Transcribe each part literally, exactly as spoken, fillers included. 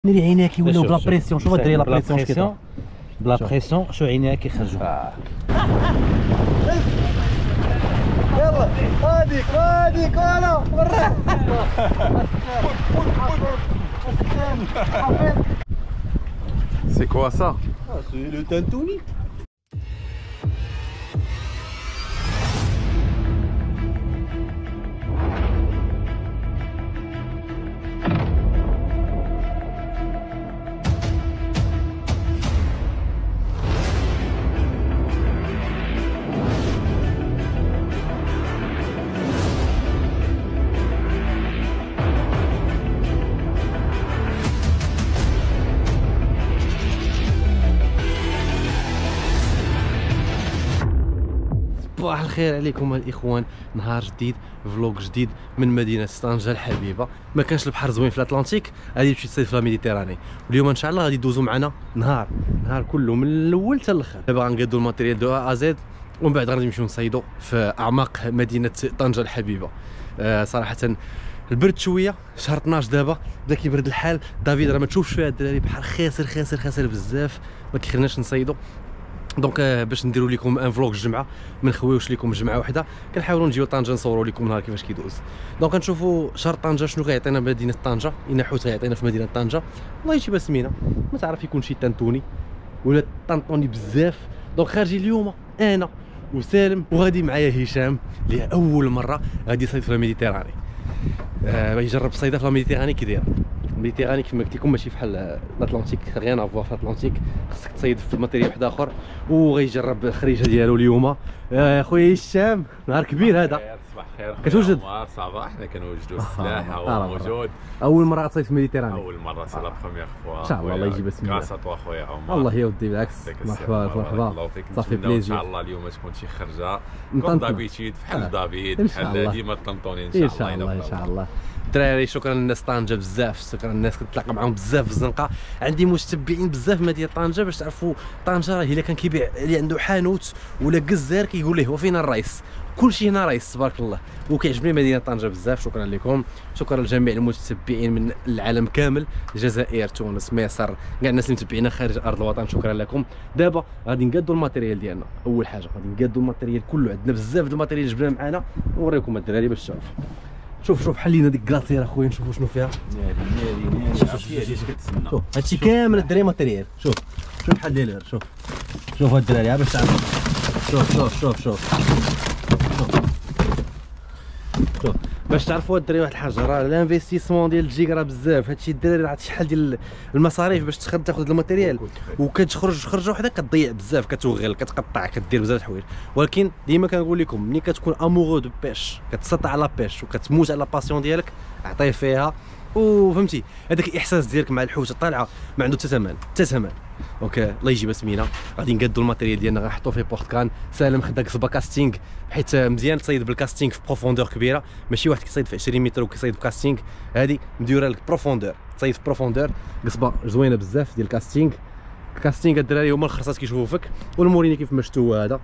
ديري عينيك يوليو بلا بريسيون. شوف ديري لا بريسيون اش كيطرا بلا بريسيون. شو عينيك كيخرجوا. يلا هاديك هاديك فوالا بالراحه. C'est quoi ça? Ah, c'est le tantouni. صباح الخير عليكم الاخوان. نهار جديد، فلوق جديد من مدينه طنجه الحبيبه. ما كانش البحر زوين في الاطلنطيك، غادي تمشي تصيد في الميديتيراني، واليوم ان شاء الله غادي دوزو معنا نهار نهار كله من الاول حتى الاخر. دابا غنقادو الماتيريال دو ا زد، ومن بعد غادي نمشيو نصيدو في اعماق مدينه طنجه الحبيبه. آه صراحه البرد شويه، شهر اثناش دابا بدا كيبرد الحال. دافيد راه ما تشوفش فيها الدراري، بحر خاسر خاسر خاسر بزاف، ما كيخليناش نصيدو. دونك باش نديرو لكم ان فلوق الجمعه، ما نخويوش لكم جمعه وحده، كنحاولوا نجيو طنجه نصوروا لكم نهار كيفاش كيدوز. دونك نشوفوا شهر طنجه شنو كيعطينا مدينه طنجه، اين حوت غيعطينا في مدينه طنجه. والله يجيبها سمينه، ما تعرف يكون شي تانتوني ولا طنطوني بزاف. دونك خارجين اليوم انا وسالم، وغادي معايا هشام اللي اول مره غادي يصيد في الميديتيراني. آه يجرب صيده في الميديتيراني كي دايره. الميديتيراني كما قلت لكم ماشي بحال الاطلنطيك، غيان افوا في الاطلنطيك خصك تصيد في الماتيريال واحد اخر، وغيجرب الخريجه ديالو اليوم. يا خويا هشام نهار كبير هذا. صباح الخير. كتوجد؟ صافا حنا كنوجدوا السلاح هو موجود. اول مره تصيد في الميديتيراني؟ اول مره سي لا بروميير فوا. ان شاء الله الله يجيب اسمك. كاسا تو اخويا عمر. الله يا ودي بالعكس، مرحبا مرحبا صافي بليزير. ان شاء الله اليوم تكون شي خرجه كوم دابيتيد بحال دافيد بحال ديما طنطوني ان شاء الله. ان شاء الله الدراري. شكرا للناس طنجه بزاف، شكرا للناس كنتلاقى معاهم بزاف في الزنقه. عندي متتبعين بزاف في مدينه طنجه. باش تعرفوا طنجه راه الا كان كيبيع اللي عنده حانوت ولا كزار كيقول ليه هو فين الرئيس، كلشي هنا رئيس تبارك الله. وكيعجبني مدينه طنجه بزاف. شكرا لكم، شكرا لجميع المتتبعين من العالم كامل، الجزائر، تونس، مصر، كاع الناس اللي متبعينا خارج ارض الوطن. شكرا لكم. دابا غادي نقادوا الماتيريال ديالنا. اول حاجه غادي نقادوا الماتيريال كله، عندنا بزاف د الماتيريال جبنا معنا، نوريكم الدراري باش تعرفوا. شوف شوف حلينا ديك كلاصير اخويا، نشوفوا شنو فيها. ناري ناري ناري عرفتي اش كتسنى. شوف هادشي كامل الدراري ماتيريال. شوف شوف بحال داير. شوف شوف هاد الدراري باش تعرفوا. شوف شوف شوف شوف شوف شوف باش تعرفوا الدراري واحد الحاجه، راه الانفستيسمون ديال الجيك راه بزاف. هادشي الدراري راه شحال ديال المصاريف باش تخرج تاخذ الماتيريال، وكتخرج خرجه وحده كتضيع بزاف، كتوغل، كتقطع، كدير بزاف د الحوايج. ولكن ديما كنقول لكم ملي كتكون امورو دو بيش، كتسطع على بيش وكتموت على لاباسيون ديالك، عطيه فيها. وفهمتي هذاك الاحساس ديالك مع الحوت طالعه ما عنده حتى ثمن حتى ثمن. اوكي الله يجيب سمينه. غادي نقادوا الماتيريال ديالنا، غنحطوه في بورت كان. سالم خدا كسبه كاستينغ، حيت مزيان تصيد بالكاستينغ في بروفوندور كبيره، ماشي واحد كيصيد في عشرين متر وكيصيد بكاستينغ. هذه مديوره لك بروفوندور، تصيد في بروفوندور. قصبه زوينه بزاف ديال الكاستينغ. الكاستينغ الدراري هما الخرصات كيشوفوا فيك، والموريني كيف ما شفتوا هذا.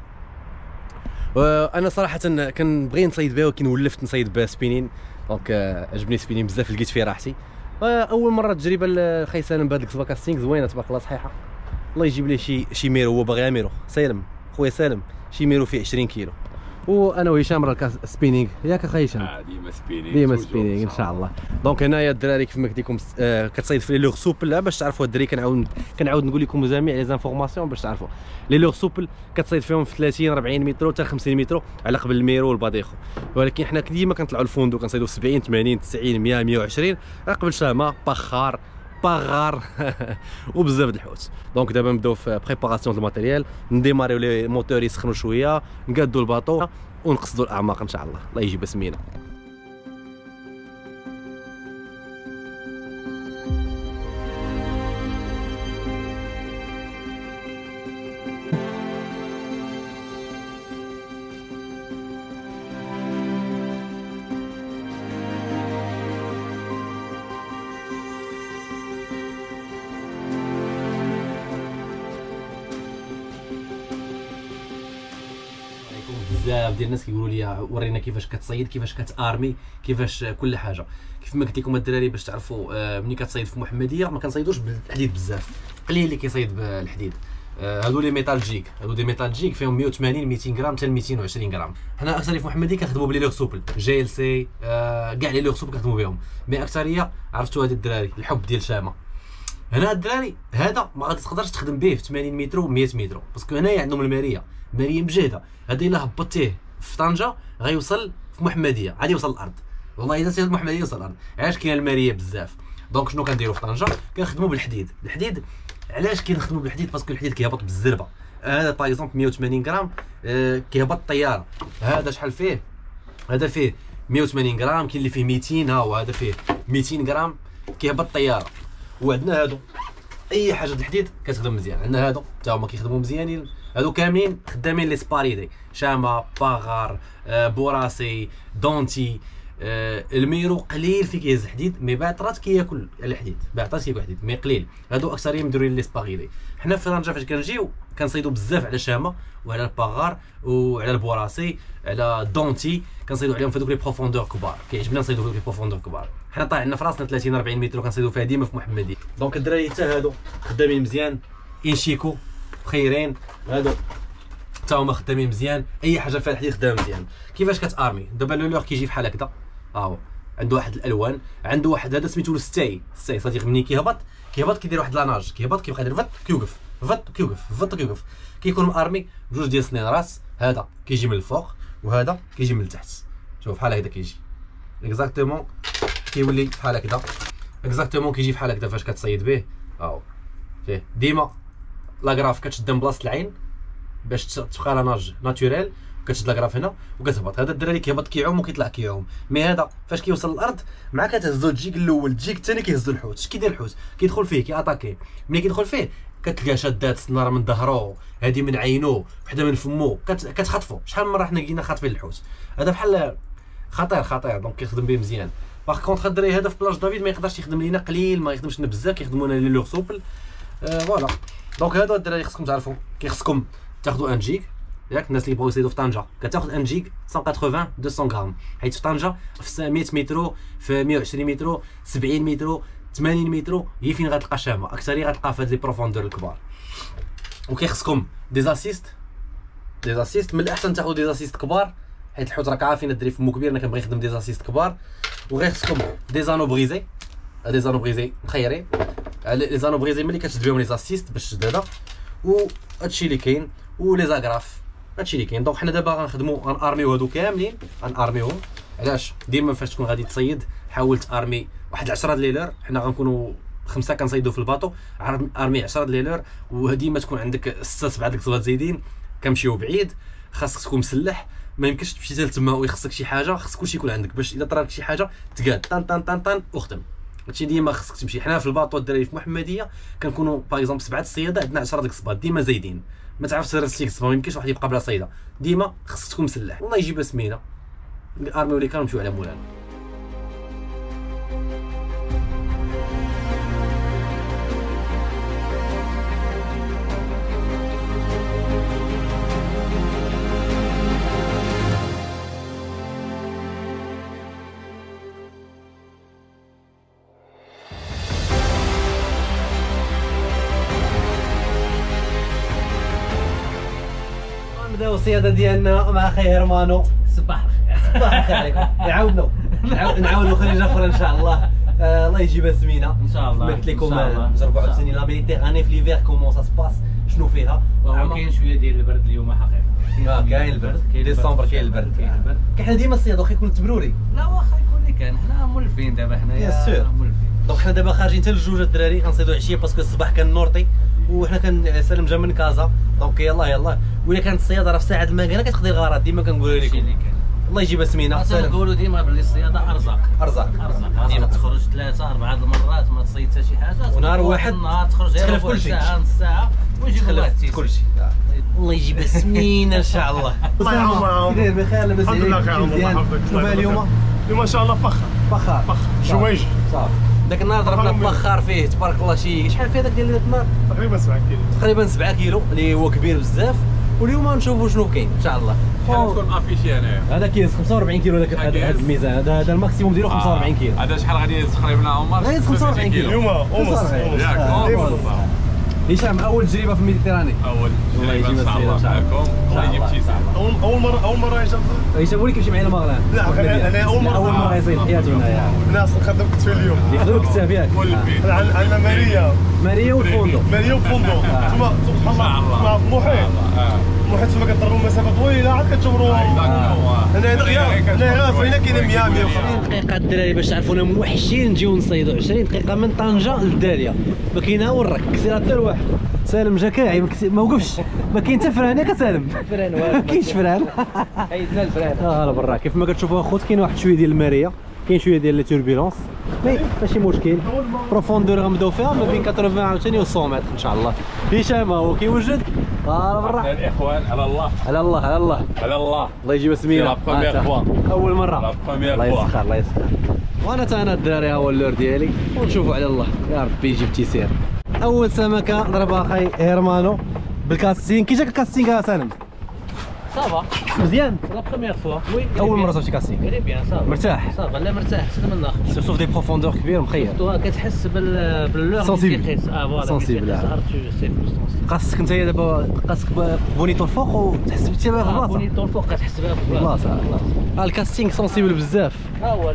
انا صراحه كنبغي نصيد بها، ولكن ولفت نصيد بها سبينين. دونك عجبني سبينين بزاف، لقيت فيه راحتي. اول مره تجربه لخي سالم بهاد القصبه كاستينغ زوينه تبارك الله صحيحه. الله يجيب ليه شي شي ميرو، هو باغي ميرو. سالم خويا سالم شي ميرو فيه عشرين كيلو. وانا وهشام راه سبينينغ ياك اخي هشام؟ اه ديما سبينينغ ديما سبينينغ ان شاء الله. دونك هنايا الدراري كيف ما قلت لكم آه كتصيد في لي لوغ سوبل. باش تعرفوا الدراري كنعاود كنعاود نقول لكم جميع لي زانفورماسيون باش تعرفوا. لي لوغ سوبل كتصيد فيهم في ثلاثين أربعين متر حتى خمسين متر على قبل الميرو والباديخو. ولكن حنا ديما كنطلعوا الفندق كنصيدوا سبعين ثمانين تسعين مية مية وعشرين على قبل شامه بخار باغار وبزاف د الحوت. دونك دابا نبداو في بريباراسيون د الماتيريال، نديماريو لي موتور يسخنوا شويه، نقادوا الباطو ونقصدوا الاعماق ان شاء الله. الله يجيب سمينه. بزاف ديال الناس كيقولوا لي ورينا كيفاش كتصيد، كيفاش كتارمي، كيفاش كل حاجه. كيف ما قلت لكم الدراري باش تعرفوا آه ملي كتصيد في محمديه ما كنصيدوش بالحديد بزاف، قليل اللي كيصيد بالحديد. هادو لي ميتال جيك، هادو دي ميتال جيك فيهم مية وثمانين ميتين غرام حتى ميتين وعشرين غرام. حنا اكثريه في محمديه كنخدموا بلي لوغ سوبل جي ال سي آه كاع لي لوغ سوبل كنخدموا بهم، مي اكثريه عرفتوا هاد الدراري الحب ديال شامه. هنا الدراري هذا ما غادي تقدرش تخدم به في ثمانين متر و مية متر باسكو هنايا عندهم الماريه، ماريه مجهده. هذا الا هبطتيه في طنجه غيوصل في محمديه عادي يوصل الارض، والله اذا سير محمديه يوصل الارض. علاش كاين الماريه بزاف؟ دونك شنو كنديروا في طنجه؟ كنخدموا بالحديد. الحديد علاش كنخدموا بالحديد؟ باسكو الحديد كيهبط بالزربه. هذا باغ اكزومبل مية وثمانين غرام آه كيهبط الطياره. هذا شحال فيه؟ هذا فيه مية وثمانين غرام، كاين اللي فيه ميتين، ها هو هذا فيه ميتين غرام كيهبط الطياره. وعندنا هادو اي حاجه د الحديد كتخدم مزيان. عندنا هادو حتى هما كيخدموا مزيانين، هادو كاملين خدامين لي سباريدي، شامه، باغار، آه بوراسي، دونتي. آه الميرو قليل فيه كيهز الحديد، مي بعطرات كياكل على الحديد، بعطرات كياكل الحديد مي قليل. هادو اكثريه مديرين لي سباريدي. حنا في رانجا فاش كنجيو كنصيدوا بزاف على شامه وعلى الباغار وعلى البوراسي، على دونتي، كنصيدوا عليهم في دوك لي بروفوندور كبار. كيعجبنا نصيدوا في دوك لي بروفوندور كبار. حنا طايح عندنا في راسنا ثلاثين أربعين متر كنصيدوا فيها ديما في محمديه. دونك الدراري حتى هادو خدامين مزيان، انشيكو خيرين، هادو حتى هما خدامين مزيان. اي حاجه فيها الحديد خدام مزيان. كيفاش كتارمي؟ دابا لو لوغ كيجي بحال هكذا، ها هو عنده واحد الالوان، عنده واحد هذا سميتو الستاي. الستاي صديق ملي كيهبط كيهبط كيدير واحد لاناج، كيهبط كيبقى يدير فط كيوقف فط كيوقف فط كيوقف. كيكون مارمي بجوج ديال سنين راس. هذا كيجي من الفوق وهذا كيجي من التحت. شوف بحال هكذا كيجي اكزاكتومون، كيولي بحال هكذا اكزاكتومون، كيجي بحال هكذا فاش كتصيد به. ها هو فيه ديما لاكراف كتشد من بلاصه العين باش تبقى لاناج ناتوريل، كتشد لاكراف هنا وكتهبط. هذا الدراري كيهبط كيعوم وكيطلع كيعوم، مي هذا فاش كيوصل للارض مع كتهزو الجيك الاول الجيك الثاني كيهزو الحوت. اش كيدير الحوت؟ كيدخل فيه كياتاكي. ملي كيدخل فيه كتلقى شادات السناره من ظهرو، هذه من عينو، وحده من فمو، كتخطفو. شحال من مره حنا لقينا خاطفين الحوت. هذا بحال خطير خطير، دونك كيخدم به مزيان. باغ كونطخ الدراري هذا في بلاج دافيد ما يقدرش يخدم لينا قليل، ما يخدمش لنا بزاف، كيخدمونا لي لوغ سوبل. آه فوالا. دونك هادو الدراري خصكم تعرفوا، كيخصكم تاخذوا ان جيك، ياك الناس اللي بغاو يصيدوا في طنجه كتاخذ ان جيك مية وثمانين مئتين غرام، حيت في طنجه في مية متر، في مية وعشرين متر، سبعين متر، ثمانين متر هي فين غتلقى شامه. اكثريه غتلقى في هاد لي بروفوندور الكبار. وكيخصكم دي زاسيست، دي زاسيست من الاحسن تاخذوا دي زاسيست كبار، حيت الحوت راك عارفين الدري فمو كبير، انا كنبغي نخدم دي زاسيست كبار. وغير خصكم دي زانو بريزي، دي زانو بريزي مخيرين. لي زانو بريزي ملي كتشد بهم لي زاسيست باش تشد هذا، وهادشي اللي كاين، ولي زاغراف هادشي اللي كاين. دونك حنا دابا غنخدموا غنارميو هادو كاملين، غنارميوهم. علاش؟ ديما فاش تكون غادي تصيد حاول تارمي واحد عشرة د ليلور. حنا غنكونوا خمسه كنصيدوا في الباطو، ارمي عشرة د ليلور، وديما تكون عندك ستة سبعة د الكزوات زايدين. كنمشيو بعيد، خاصك تكون مسلح، ما يمكنش تمشي حتى لتما ويخصك شي حاجه، خاص كلشي يكون عندك باش الا طرالك شي حاجه تقاد طان طان طان طان وخدم. هادشي ديما خاصك تمشي. حنا في الباطو الدراري في محمديه كنكونوا باغ اكزومبل سبعه الصياده، عندنا عشرة ديك الصباط ديما زايدين، ما تعرفش ترسلي ليك الصباط، ما يمكنش واحد يبقى بلا صيده، ديما خاصك تكون مسلح. والله يجيبها سمينه ارميو لي كان نمشيو على مولانا. نبداو الصياده ديالنا مع خي هرمانو. صباح الخير. صباح الخير عليكم. نعاودوا نعاودوا خريجه اخرى ان شاء الله. آه الله يجيبها سمينه ان شاء الله. قلت لكم نجربوا عاوتاني لا ميديتيراني في ليفير كومون سا سباس، شنو فيها. كاين شويه ديال البرد اليوم حقيقه. اه كاين البرد، ديسمبر كاين البرد. كاين البرد. حنا ديما الصياد واخا يكون تبروري. لا واخا يكون اللي كان، حنا مولفين دابا حنايا مولفين. دونك حنا دابا خارجين حتى للجوج الدراري غنصيدوا عشيه باسكو الصباح كان نورطي وحنا كنسلم جا من كازا. دونك يلاه يلاه، ولا كانت الصياده راه في ساعه المكانه كتقضي الغرض، ديما كنقولوا لكم. الله يجيبها سمينه. كنقولوا ديما بلي الصياده ارزاق ارزاق ارزاق، ديما تخرج ثلاثه اربعه المرات ما تصيد حتى شي حاجه، ونهار واحد نهار تخرج تخلف كل شيء، ساعه نص ساعه ويجيب الله التيسير كل شيء. الله يجيبها سمينه ان شاء الله. الله يعاون معاهم. كي داير بخير لاباس الحمد لله عليك؟ خير مزيان. شنو فيها اليوم؟ اليوم ان شاء الله فخر فخار فخر جويج صافي. داك النهار ضربنا بخار فيه تبارك الله. شي شحال فيه داك ديال النهار؟ تقريبا سبعة كيلو. تقريبا سبعة كيلو اللي هو كبير بزاف. واليوم نشوفوا شنو كاين ان شاء الله. شكون افيشي هنايا؟ هذا كيس خمسة وأربعين كيلو هذاك هذا الميزان، هذا هذا الماكسيموم ديالو خمسة وأربعين كيلو. هذا شحال غادي تقريبا عمر؟ غادي خمسة وأربعين كيلو اليوم اومس ياك هشام اول تجربه في الميديتيراني. اول والله يجي ان شاء الله معكم ويجي ابتسام. اول اول مره اول مره هشام. هشام ولي كيمشي معايا لمغران. لا انا اول مره اول مره يصير في حياته هنايا. الناس نخدم كنت في اليوم يخدمك التاف ياك. عندنا ماريا ماريا والفندق. ماريا وفندق تما سبحان الله محيط محيط تما كضربوا مسافه طويله عاد كتجبروا. هنا هنا فينا كاين مية مية وخمسين دقيقه الدراري باش تعرفونا موحشين نجيو نصيدوا عشرين دقيقه من طنجه للداليه. ما كاين ها ورك كسير حتى الواحد. سالم جا كاعي ما وقفش، ما كاين حتى فران ياك سالم. فران ما كاينش فران. حيدنا الفران. اه برا كيف ما كتشوفوا اخوت كاين واحد شويه ديال الماريه، كاين شويه ديال لي توربيلونس، مي ماشي مشكل. بروفوندور غنبداو فيها ما بين ثمانين عاوتاني و مية متر ان شاء الله. هشام هو كيوجد. اه برا الاخوان على الله على الله على الله على الله. الله يجيب سمينه. اول مره. الله يسخر الله يسخر. وانا تا انا الدراري ها هو اللور ديالي ونشوفوا على الله يا ربي يجيب تيسير. اول سمكه ضربها اخي هيرمانو بالكاستين. كي جاك الكاستينغ سالم؟ صافا مزيان. لا بروميير فوا اول مره صافي كاستينغ. غير بيان صافا مرتاح صافا لا مرتاح احسن من الاخر. سيرتو في دي بروفوندور كبير مخير. تو كتحس بال باللور سونسيبل. اه فوالا سونسيبل. قاصك انت دابا قاصك بونيتو الفوق وتحس بتي بها في البلاصه. بونيتو الفوق كتحس بها في البلاصه. اه الكاستينغ سونسيبل بزاف. ها هو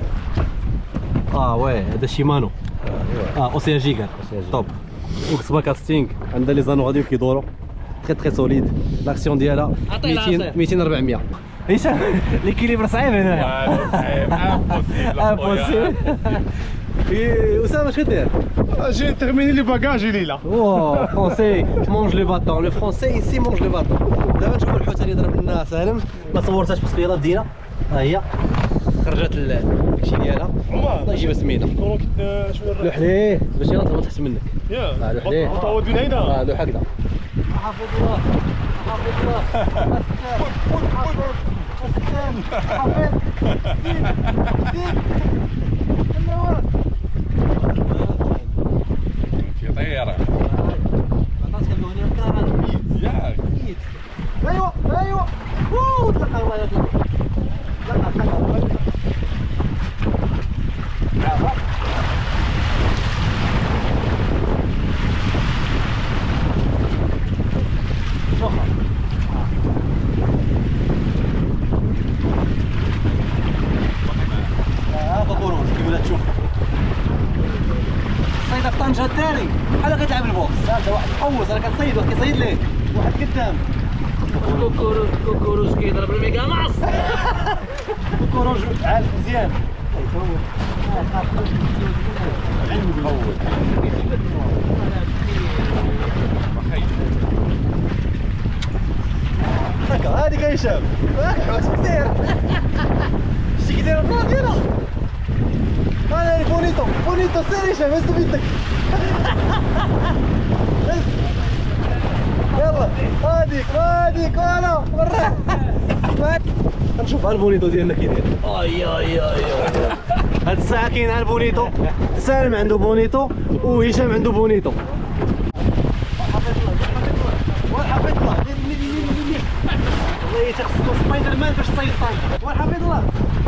اه وي هذا شيمانو. اه اوسيان جيجان توب. وكسبا كاستينغ عندها لي زانو غاديو كيدورو تري تري سوليد. لاكسيون ديالها ميتين ميتين أربعمية. هشام ليكيليبر صعيب هنايا. امبوسيبل امبوسيبل. اسامه اش كدير؟ جي تيرميني لي باكاج ليله. واو فرونسي مونج لي باطون. لو فرونسي ايسي مونج لي باطون. دابا نشوفوا الحوت اللي ضرب لنا سالم. ما صورتهاش بس يلاه بدينا. ها هي خرجت داكشي ديالها. الله يجيبها سمينه. لوح ليه باش يلا تهبط تحت منك. يا لوح ليه. تعود من هنا. اه لوح هكذا. حافظ الله حافظ الله. حافظ في طياره ياك. ايوه ايوه اوه تلقى الله يطلع. تلقى تلقى هذا خروج كيما تشوف. صيد في طنجة الثاني بحال كتلعب البوكس. هذا واحد محوس انا كنصيد واحد كيصيد ليه واحد قدام. كوكوروز كوكوروز كيضرب الميكا ناص. كوكوروج عالف مزيان. هكا هذيك يا هشام. هاك حواس كثير. شتي كي داير البلان ديالها. هاي بونيتو بونيتو سير هشام هز بيدك. هز. يلا هاديك هاديك فوالا وراه. غنشوف ها البونيتو ديالنا كي داير. اي اي اي هاد الساعة كاين ها البونيتو. سالم عنده بونيتو وهشام عنده بونيتو. والحفظ الله دير لي لي لي لي. والله تخصو سبايدر مان باش تصيد طنجة. والحفظ الله.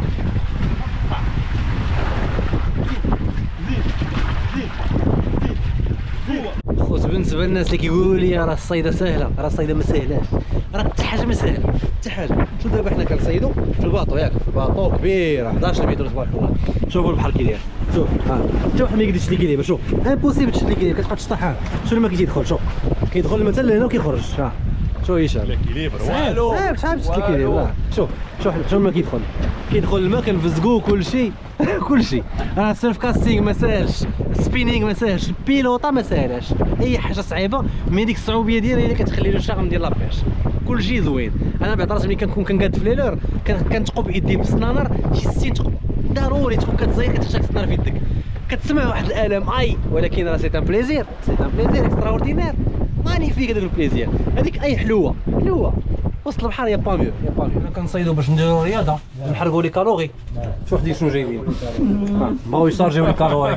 زيد زيد زيد زيد. خوت بالنسبة للناس اللي كيقولوا لي راه الصيدة ساهلة، راه الصيدة ما ساهلاش، راه حتى حاجة ما ساهلة، حتى حاجة. شوف دابا حنا كنصيدو في الباطو ياك، في الباطو كبير حداش متر تبارك الله. شوفوا البحر كي داير، شوف ها حتى واحد ما يقدرش يشد ليكيليبر. شوف امبوسيبل تشد ليكيليبر، كتبقى تشطح. شنو ما كيدخل، شوف كيدخل المثل لهنا وكيخرج. ها شوف هشام ليكيليبر والو صعيب صعيب تشد ليكيليبر. شوف شوف شوف ما كيدخل كيدخل الماء كنفزقوه كلشي كلشي. راه السيرف كاستينغ ما ساهلش، السبينينغ ما ساهلش، البيلوطا ما ساهلاش، اي حاجه صعيبه مي ديك الصعوبيه ديالها هي اللي كتخلي له الشغل ديال لابيش. كلشي زوين. انا بعد راسي ملي كنكون كنقاد في ليلور كنتقب يدي بالسنانر شي ستين تقب ضروري تكون كتزير كتشاك السنانر في يدك كتسمع واحد الالم اي، ولكن راه سي ان بليزير سي ان بليزير اكسترا اوردينير مانيفيك هذاك البليزير. هذيك اي حلوه حلوه وسط البحر يا با ميو يا با ميو. كنصيدو باش نديرو رياضه نحرقوا لي كالوري. شوف ديك شنو جايبين بغاو يشارجيو لي كالوري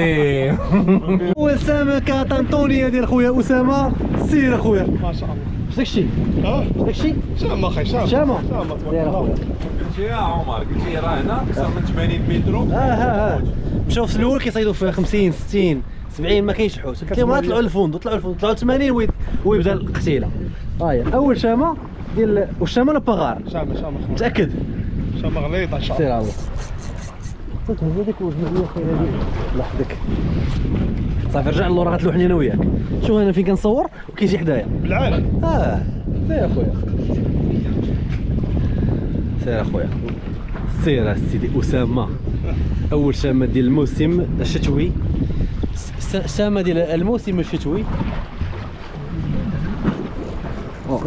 ناري. اول سمكه طنطونيه ديال خويا اسامه. سير اخويا ما شاء الله داك الشيء اه داك الشيء شامه اخي شامه شامه شامه تبارك داير الله. اخويا. قلت يا عمر قلت لي راه هنا اكثر من ثمانين متر. اه ها ها مشاو في الاول كيصيدوا في خمسين ستين سبعين ما كاينش حوت، قلت لهم طلعوا للفندق طلعوا للفندق طلعوا ثمانين وي- ويبدا القتيله. ها هي اول شامه ديال والشامه لا باغار شامه شامه متاكد شامه غليظه ان شاء سير الله. على الله تهز هذيك وجبد لي اخويا هذيك الله يحفظك. صافي رجع للور غتلوحني انا وياك. شوف انا فين كنصور وكيجي حدايا. بالعالم اه سير اخويا سير اخويا سير سيدي اسامه. اول شامه ديال الموسم الشتوي، س- شامه ديال الموسم الشتوي. اوه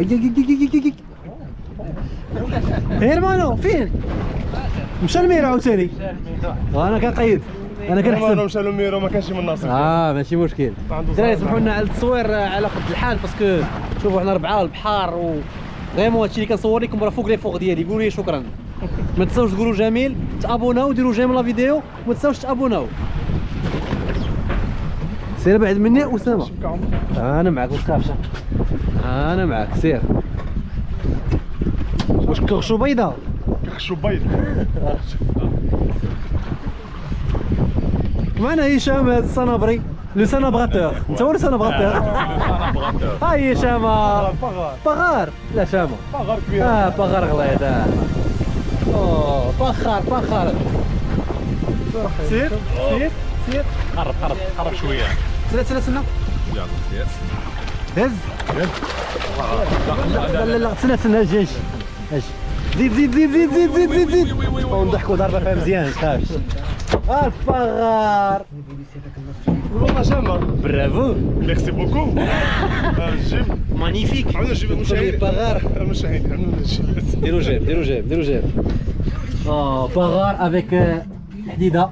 هيرمانو فين؟ مشى الميرا عاوتاني. انا كنقيد انا انا كنحسب. مشى له ميرو ما كانش من ناصر. اه ماشي مشكل. عنده الدراري صعب. سمحوا لنا على التصوير على قد الحال باسكو شوفوا حنا ربعه البحر و فريمون هادشي اللي كنصور لكم راه فوق لي فوق ديالي. قولوا لي شكرا. ما تنساوش تقولوا جميل، تابوناو، ديروا جيم لا فيديو، وما تنساوش تابوناو. سير بعد مني اسامه. انا معاك ما تخافش. انا معاك سير. واش كرشو بيضاء؟ شو بيض. معنا هشام الصنابري لو سانابغاتور. انت هو لو سانابغاتور. هاي هشام باغار باغار. لا شامه باغار كبير. اه باغار غليظ. اه اوه باخار باخار. سير سير سير. قرب قرب قرب شويه. سنة سنة سنة يلا سير. هز لا لا لا سنة سنة اجي اجي اجي زيد زيد زيد زيد زيد زيد زيد زيد ونضحكوا ضربة فيها مزيان تخافش. اه الفغار والله شامه. برافو ميرسي بوكو. جيب مانيفيك. عاود نجيب المشاهير. باغار المشاهير عملوا نجيب. ديروا جيم ديروا جيم ديروا جيم. اه باغار افيك حديدة.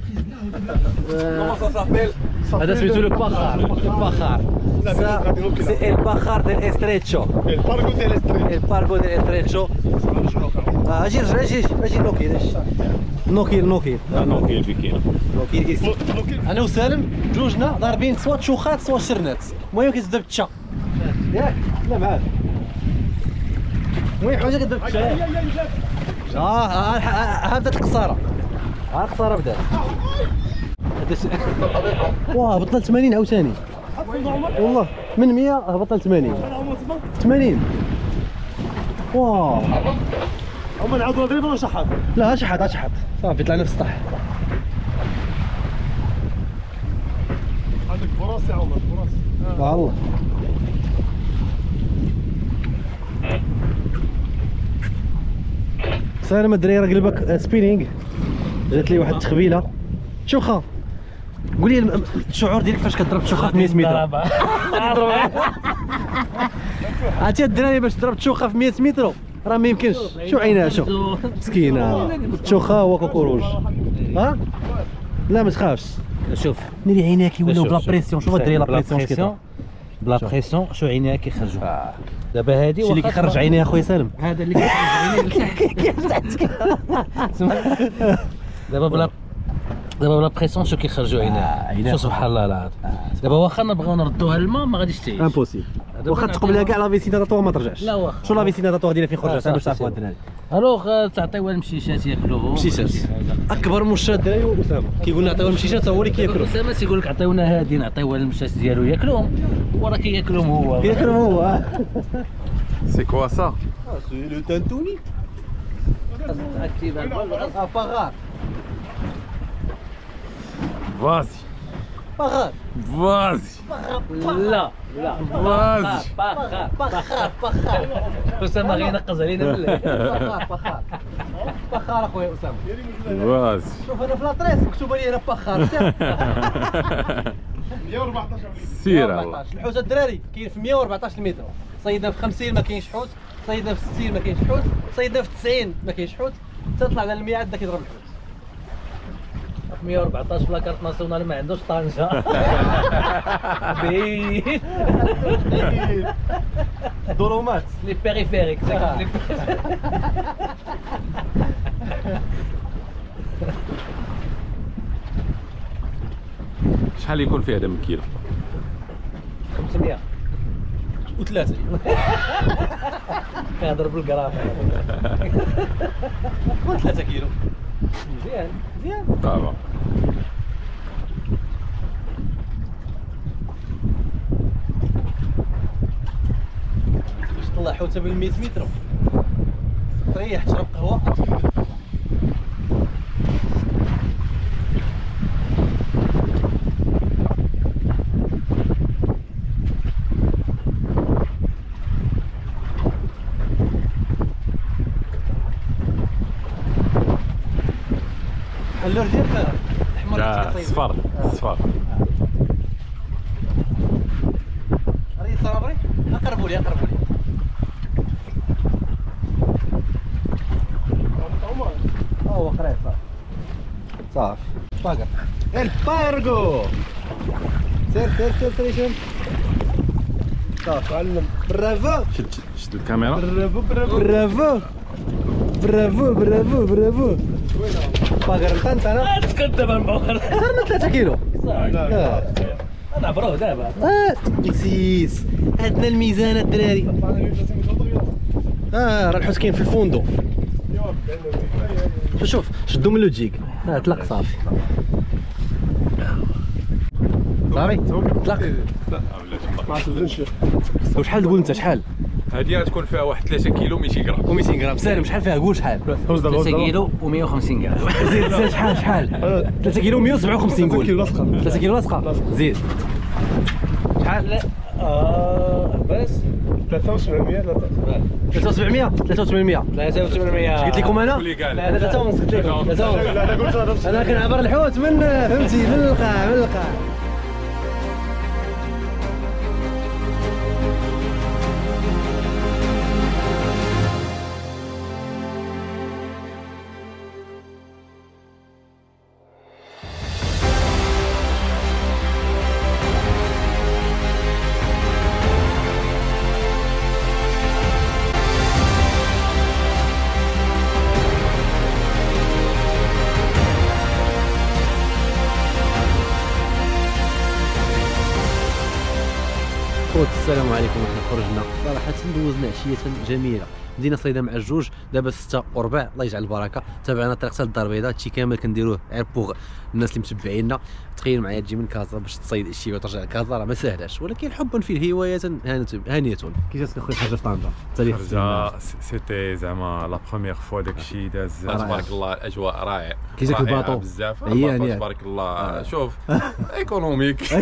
هذا سميتو لو باخار. الباخار سي الباخار ديال استريتشو. الباركو ديال ستريت. الباركو ديال استريتشو. اه اجي رجع اجي اجي نوكيل نوكيل نوكيل نوكيل في كيلو. نوكيل. انا وسالم جوجنا ضاربين سوا تشوخات سوا شرنات. المهم كتبدا بالتشا ياك لا معاك. المهم حاجه كتبدا بالتشا. اه اه ها بدات القصاره. ها القصاره بدات. واه بطل ثمانين عاوتاني والله من مية هبط ل ثمانين. ثمانين واه. هما نعاودوا نضرب ولا شحط؟ لا شحط شحط صافي طلعنا في السطح. عندك براس يا عمر براس. والله سالم الدراري قلبك سبينينغ. جات لي واحد التخبيله تشوخه. قول لي الم- الشعور ديالك فاش كضرب تشوخه في مية متر. عرفتي الدراري باش تضرب تشوخه في مية متر راه ما يمكنش. شو عينها شو مسكينه تشوخه هو كوكوروج. ها لا ما تخافش. شوف ناري عيناك يولوا بلا شوف، بريسيون. شوف الدراري لا بلا بريسيون اش كيطرا. بلا بريسيون شو عينيها كيخرجوا. دابا هادي شي اللي كيخرج عينيه اخويا سالم. هذا اللي كيخرج عينيه. دابا بلا دابا بلا بريسيون شو كيخرجوا عينيها. عينيها. شو سبحان الله العظيم. دابا واخا نبغيو نردوها الماء ما غاديش تعيش. امبوسيبل. واخا تقبلها كاع لا فيسينا تاطوغ ما ترجعش. لا واخا. شو لا فيسينا تاطوغ ديالها فين خرجت باش تعرفوا صافي. الدراري. الوغ تعطيوها المشيشات ياكلوهم. مشيشات. اكبر مشات الدراري هو اسامه كيقول نعطيوه المشيشات هو اللي كياكلو. اسامه تيقول لك عطيونا هادي نعطيوها المشات ديالو ياكلوهم وراه كياكلهم هو. كياكلو هو. سي كوا سا؟ سي لو تانتوني. اه باغار فازي باغار فازي لا لا فازي. باخر باخار باخار اسامه غينقز علينا بالله. باخار باخار باخار اخويا اسامه. فازي. شوف انا في لاطريس مكتوبه لي هنا باخار. مية وأربعطاش. سير الله. الحوت الدراري كاين في مية وأربعطاش متر. صيدنا في خمسين ما كاينش حوت، صيدنا في ستين ما كاينش حوت، صيدنا في تسعين ما كاينش حوت، حتى طلعنا ل مية عاد كيضرب الحوت. في مية وأربعطاش في لاكارت ناسيونال ما عندوش طنجه. بعيد. ظلمات لي بيريفيريك. شحال يكون فيه هذا من كيلو؟ خمسمية. وثلاثه كنهضر بالجرام قول ثلاثة كيلو مزيان مزيان طبعا باش تطلع حوته بال مية متر تريح تشرب قهوه اللور ديالك الاحمر لا صفر صفر هذه الصنابري اقربوا لي اقربوا لي هو قريب صافي صافي باقر البارغو سير سير سير سير شوف صافي علم برافو شد شد الكاميرا برافو برافو برافو برافو برافو برافو باقر انت انا تسكت دابا نبغى صار من ثلاثة كيلو انا عبروه دابا اه نسيس عندنا الميزان الدراري اه راه الحوت كاين في الفندق شوف شوف شدو من لوجيك اه طلق صافي صافي طلق ما تزنش وشحال تقول انت شحال هذه غتكون فيها واحد ثلاثة كيلو مئتين غرام و مئتين غرام سالم شحال فيها قول شحال ثلاثة كيلو ومية وخمسين غرام زيد زيد شحال شحال ثلاثة كيلو مية وسبعة وخمسين قول كيلو لاصقه ثلاثة كيلو لاصقه زيد شحال اه بس ثلاثة وسبعمية ثلاثة وسبعمية ثلاثة وثمانمية ثلاثة وثمانمية قلت لكم انا اللي قال لا ثلاثة ونص قلت لكم ثلاثة ونص لا انا قلت هذا انا كنعبر الحوت من فهمتي من القاع من القاع خوت السلام عليكم. احنا خرجنا صراحه دوزنا عشيه جميله، بدينا صيده مع الجوج، دابا ستة وربع الله يجعل البركه. تابعنا طريق سال الدار البيضاء، هادشي كامل كنديروه غير بوغ الناس اللي متبعينا. تخيل معايا تجي من كازا باش تصيد شي وترجع لكازا راه ما ساهلاش، ولكن حبا في الهوايه هانيه. كي جاتك اخويا خرجه في طنجه؟ خرجه سيتي زعما لا بروميير فوا داكشي داز تبارك الله، الاجواء رائع. كي جاك الباطو بزاف يعني تبارك الله. شوف ايكونوميك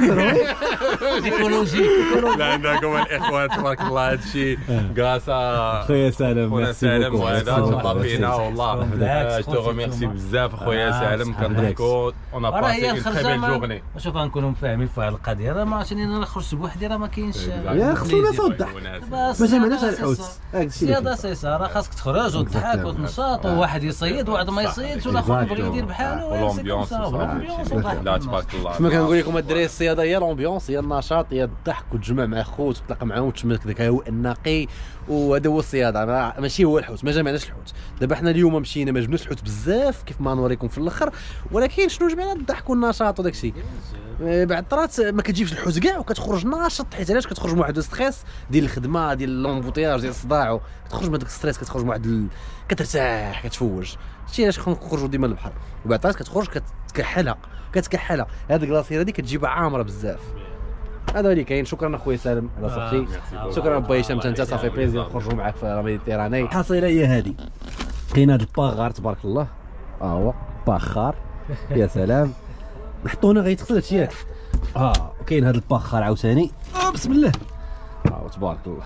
ايكولوجي لا عندكم الاخوان تبارك الله. هادشي كراسا خويا سالم خويا سالم وهذا تهلا فينا والله. جو ريميرسي بزاف خويا سالم، كنضحكوا اون باسي اون تري بيل جورني. شوف غنكونوا فاهمين في هذه القضيه، راه ما عرفتني انا نخرج بوحدي راه ما كاينش يا خصنا صدق ما جمعناش على الحوت. هاك الشيء سياده سيسا راه خاصك تخرج وتضحك وتنشاط، وواحد يصيد وواحد ما يصيدش، والاخر يبغي يدير بحاله. والامبيونس لا تبارك الله. كما كنقول لكم الدراري، الصياده هي الامبيونس، هي النشاط، هي الضحك وتجمع مع خوت وتلاقى معاهم وتشمل ذاك الهواء النقي، وهذا هو الصياده. ماشي هو الحوت، ما جمعناش الحوت. دابا حنا اليوم مشينا ما جبناش الحوت بزاف كيف ما نوريكم في الاخر، ولكن شنو جمعنا؟ الضحك والنشاط وداك الشيء. بعد طرات ما كتجيبش الحوت كاع وكتخرج ناشط، حيت علاش كتخرج من واحد الستريس ديال الخدمه ديال لومبوتياج ديال الصداع، كتخرج من هذاك الستريس، كتخرج من واحد ال... كترتاح كتفوج. هادشي علاش كنخرجوا ديما للبحر. وبعد طرات كتخرج كتكحلها كتكحلها. هاد الكلاصير هادي كتجيبها عامره بزاف. هذا اللي كاين. شكرا اخويا سالم على صحتي. شكرا با هشام، انت صافي بليزير نخرجوا معاك في لا ميديتيراني. الحصيله هي هذه. كاين هذا الباغار تبارك الله، ها هو باخار يا سلام. نحطو هنا غيتغسل هادشي ياك. اه كاين هذا الباخار عاوتاني. اه بسم الله. اه تبارك الله.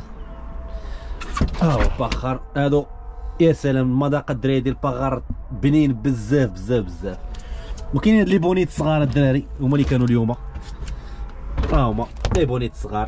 اه الباخار هادو يا سلام. المذاق الدراري ديال الباغار بنين بزاف بزاف بزاف. وكاين هاد لي بونيت صغار الدراري هما اللي كانوا اليوم. ها هما لي بونيت صغار،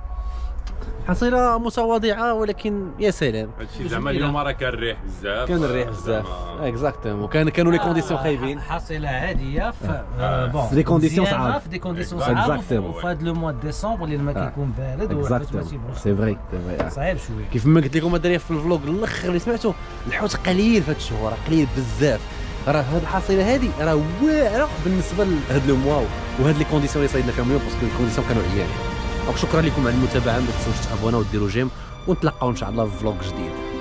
حصيله متواضعه ولكن يا سلام. هادشي زعما اليوم راه كان الريح بزاف، كان الريح بزاف اكزاكتومون. كان كانوا لي كونديسيون خايبين، حصيله عاديه في بون في دي كونديسيون صعاب، في دي كونديسيون صعاب Exactement. في هذا لو موا ديسمبر اللي الماء كيكون بارد والحوت ماشي بروح. سي فري سي فري صعيب شويه. كيف ما قلت لكم الدراري في الفلوق الاخر اللي سمعتو، الحوت قليل في هاد الشهور، قليل بزاف. راه هاد الحصيله هادي راه واعره بالنسبه لهاد لو موا وهاد لي كونديسيون اللي صيدنا فيهم اليوم، باسكو الكونديسيون كانوا عيان. دونك شكرا لكم على المتابعه، ما تنساوش تابوناو وديروا جيم، ونتلاقاو ان شاء الله في فلوق جديد.